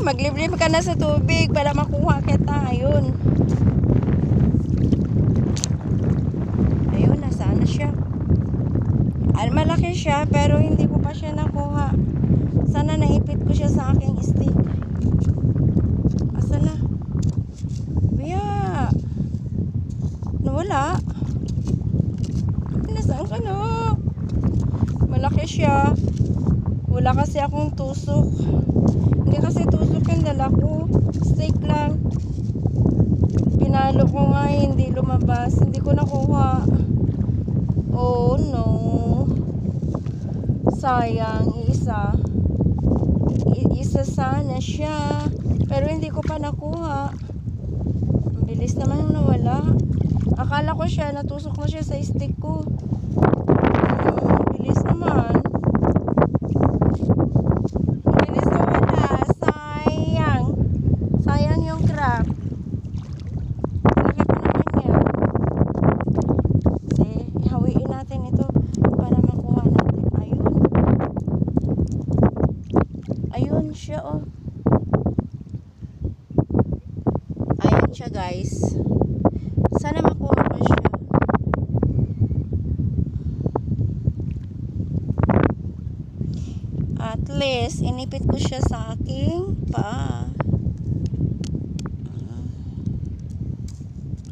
Magliblim ka na sa tubig para makuha kita. Ayun. Ayun, nasaan na siya? Malaki siya, pero hindi ko pa siya nakuha. Sana naipit ko siya sa aking stick. Asa na? Biya! Nawala. Nasaan ka na? Malaki siya. Wala kasi akong tusok. Hindi kasi tusok yung dala ko. Stick lang. Pinalo ko nga, hindi lumabas. Hindi ko nakuha. Oh no. Sayang, isa. Isa sana siya. Pero hindi ko pa nakuha. Ang bilis naman nawala. Akala ko siya, natusok na siya sa stick ko. Bilis naman. Bilis nawala. Sayang. Sayang yung crab. Laki pa naman yan. Kasi, hawiin natin ito para makuha natin. Ayun. Ayun siya, oh. Ayun siya, guys. Sana makuha ko siya. At least, inipit ko siya sa aking paa.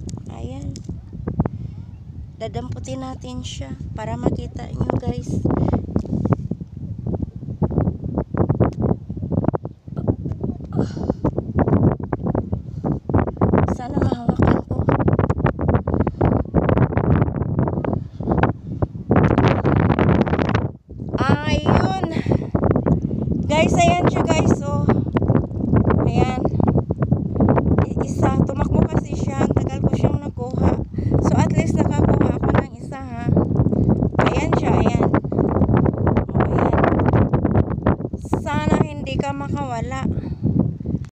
Ayan. Dadamputin natin siya para makita nyo, guys.